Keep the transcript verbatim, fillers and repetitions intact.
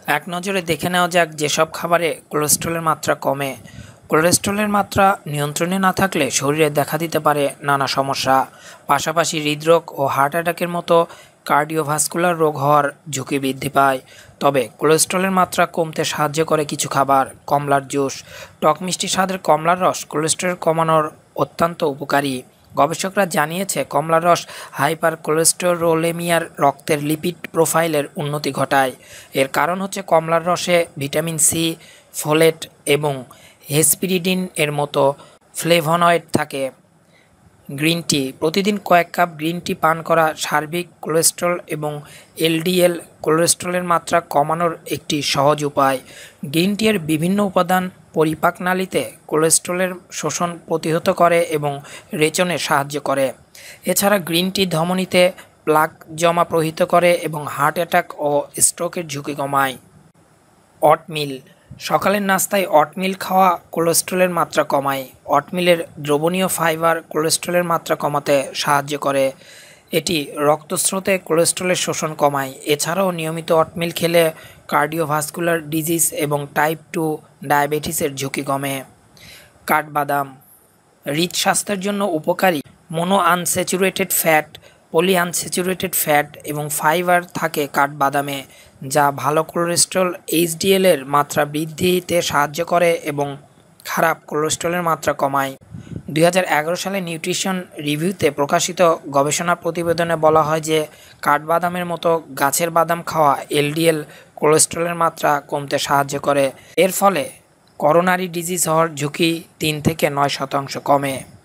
এক নজরে দেখে নেওয়া যাক যেসব খাবারে কোলেস্ট্রলের মাত্রা কমে। কোলেস্ট্রলের মাত্রা নিয়ন্ত্রণে না থাকলে শরীরে দেখা দিতে পারে নানা সমস্যা, পাশাপাশি হৃদরোগ ও হার্ট অ্যাটাকের মতো কার্ডিওভাস্কুলার রোগ হওয়ার ঝুঁকি বৃদ্ধি পায়। তবে কোলেস্ট্রলের মাত্রা কমতে সাহায্য করে কিছু খাবার। কমলার জুস, টক মিষ্টি স্বাদের কমলার রস কোলেস্ট্রল কমানোর অত্যন্ত উপকারী। গবেষকরা জানিয়েছে কমলার রস হাইপার কোলেস্টেরোলেমিয়ার রক্তের লিপিড প্রোফাইলের উন্নতি ঘটায়। এর কারণ হচ্ছে কমলার রসে ভিটামিন সি, ফোলেট এবং হেসপিরিডিন এর মতো ফ্লেভোনয়েড থাকে। গ্রিন টি, প্রতিদিন কয়েক কাপ গ্রিন টি পান করা সার্বিক কোলেস্ট্রল এবং এলডিএল কোলেস্ট্রলের মাত্রা কমানোর একটি সহজ উপায়। গ্রিন টি এর বিভিন্ন উপাদান পরিপাকনালীতে কোলেস্ট্রলের শোষণ প্রতিহত করে এবং রেচনে সাহায্য করে। এছাড়া গ্রিন টি ধমনীতে প্লাক জমা প্রহিত করে এবং হার্ট অ্যাটাক ও স্ট্রোকের ঝুঁকি কমায়। অটমিল, সকালের নাস্তায় অটমিল খাওয়া কোলেস্ট্রলের মাত্রা কমায়। অটমিলের দ্রবণীয় ফাইবার কোলেস্ট্রলের মাত্রা কমাতে সাহায্য করে। এটি রক্তস্রোতে কোলেস্ট্রলের শোষণ কমায়। এছাড়াও নিয়মিত অটমিল খেলে কার্ডিওভাস্কুলার ডিজিজ এবং টাইপ টু ডায়াবেটিসের ঝুঁকি কমে। কাঠবাদাম, হৃদস্বাস্থ্যের জন্য উপকারী। Mono unsaturated fat, poly unsaturated fat এবং ফাইবার থাকে কাঠবাদামে, যা ভালো কোলেস্ট্রল এইচডিএল এর মাত্রা বৃদ্ধিতে সাহায্য করে এবং খারাপ কোলেস্ট্রলের মাত্রা কমায়। দুই হাজার এগারো সালে নিউট্রিশন রিভিউতে প্রকাশিত গবেষণা প্রতিবেদনে বলা হয় যে কাঠবাদামের মতো গাছের বাদাম খাওয়া এলডিএল কোলেস্ট্রলের মাত্রা কমতে সাহায্য করে। এর ফলে করোনারি ডিজিজ হওয়ার ঝুঁকি তিন থেকে নয় শতাংশ কমে।